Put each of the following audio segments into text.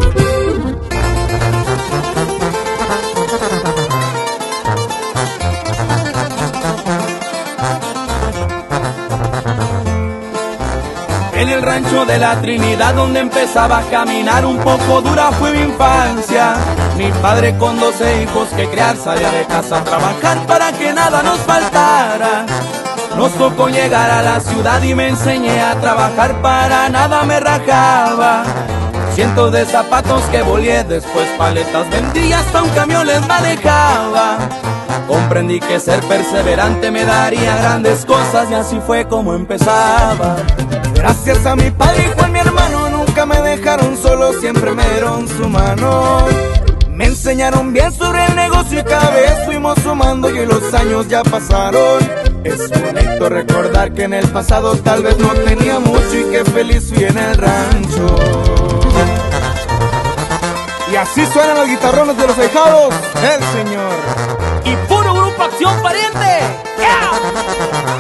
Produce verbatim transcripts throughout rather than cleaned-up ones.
En el rancho de la Trinidad, donde empezaba a caminar, un poco dura fue mi infancia. Mi padre con doce hijos que criar salía de casa a trabajar para que nada nos faltara. Nos tocó llegar a la ciudad y me enseñé a trabajar, para nada me rajaba. Cientos de zapatos que volé, después paletas vendí, hasta un camión les manejaba. Comprendí que ser perseverante me daría grandes cosas, y así fue como empezaba. Gracias a mi padre y Juan, mi hermano, nunca me dejaron solo, siempre me dieron su mano. Me enseñaron bien sobre el negocio y cada vez fuimos sumando, y los años ya pasaron. Es bonito recordar que en el pasado tal vez no tenía mucho, y que feliz fui en el rancho. Y así suenan los guitarrones de los ahijados del Señor. Y puro Grupo Acción, pariente. ¡Yeah!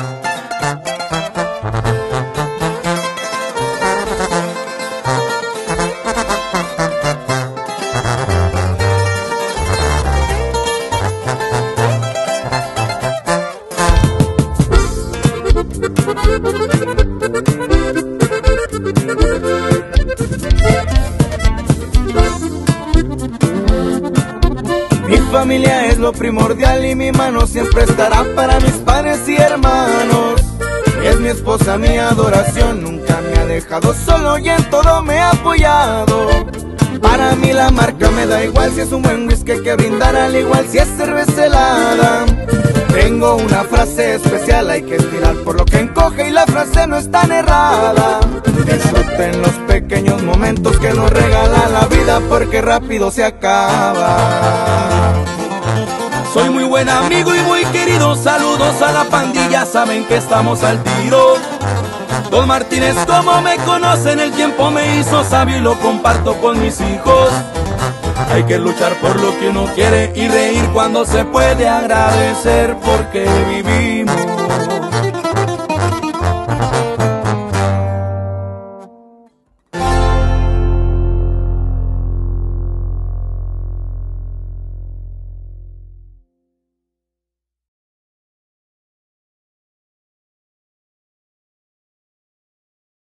Mi familia es lo primordial y mi mano siempre estará para mis padres y hermanos. Es mi esposa, mi adoración, nunca me ha dejado solo y en todo me ha apoyado. Para mí la marca me da igual, si es un buen whisky que brindar, al igual si es cerveza helada. Tengo una frase especial, hay que estirar por lo que encoge, y la frase no es tan errada. Disfruten los pequeños momentos que nos regala la vida, porque rápido se acaba. Soy muy buen amigo y muy querido, saludos a la pandilla, saben que estamos al tiro. Don Martínez, como me conocen, el tiempo me hizo sabio y lo comparto con mis hijos. Hay que luchar por lo que uno quiere y reír cuando se puede, agradecer porque vivimos.